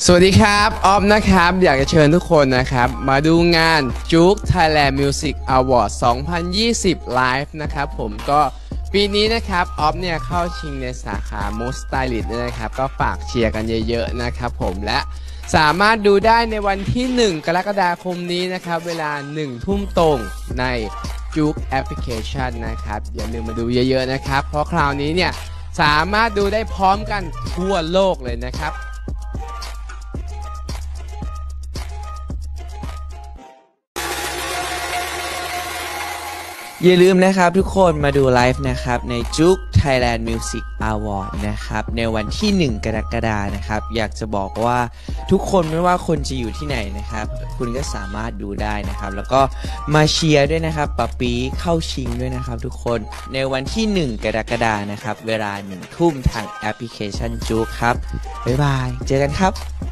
สวัสดีครับออฟนะครับอยากจะเชิญทุกคนนะครับมาดูงานจุ๊ก Thailand Music Award 2020 Live นะครับผมก็ปีนี้นะครับออฟเนี่ยเข้าชิงในสาขา Most Stylist นะครับก็ฝากเชียร์กันเยอะๆนะครับผมและสามารถดูได้ในวันที่ 1 กรกฎาคมนี้นะครับเวลา 1 ทุ่มตรงในจุ๊กแอปพลิเคชันนะครับอย่าลืมมาดูเยอะๆนะครับเพราะคราวนี้เนี่ยสามารถดูได้พร้อมกันทั่วโลกเลยนะครับอย่าลืมนะครับทุกคนมาดูไลฟ์นะครับในจุ๊ก Thailand Music Award นะครับในวันที่ 1 กรกฎาคมนะครับอยากจะบอกว่าทุกคนไม่ว่าคนจะอยู่ที่ไหนนะครับคุณก็สามารถดูได้นะครับแล้วก็มาเชียร์ด้วยนะครับป๊าปีเข้าชิงด้วยนะครับทุกคนในวันที่ 1 กรกฎาคมนะครับเวลา 1 ทุ่มทางแอปพลิเคชันจุ๊กครับบ๊ายบายเจอกันครับ